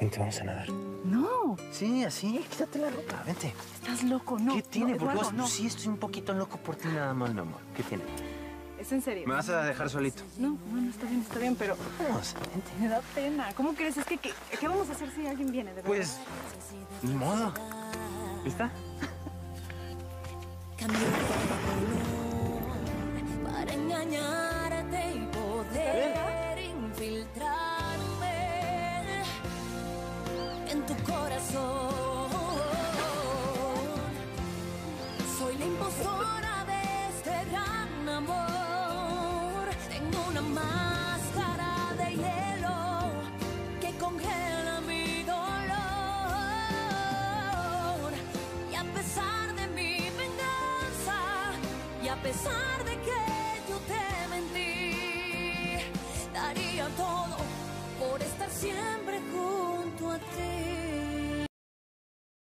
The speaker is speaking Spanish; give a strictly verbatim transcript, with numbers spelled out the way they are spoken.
Vente, vamos a nadar. No. Sí, así, quítate la ropa, vente. Estás loco, no. ¿Qué tiene? No, Porque Eduardo, vos, no. sí, estoy un poquito loco por ti nada más, mi amor. ¿Qué tiene? Es en serio. ¿Me vas a dejar solito? No, bueno, está bien, está bien, pero Vamos, vente. me da pena. ¿Cómo crees? Es que, ¿qué, qué vamos a hacer si alguien viene, de verdad? Pues, ni modo. ¿Lista? Cambié de color para engañarte y poder infiltrarme en tu corazón. Soy la impostora de este gran amor. Tengo una máscara de hielo que congela mi dolor. Y a pesar de mi venganza, y a pesar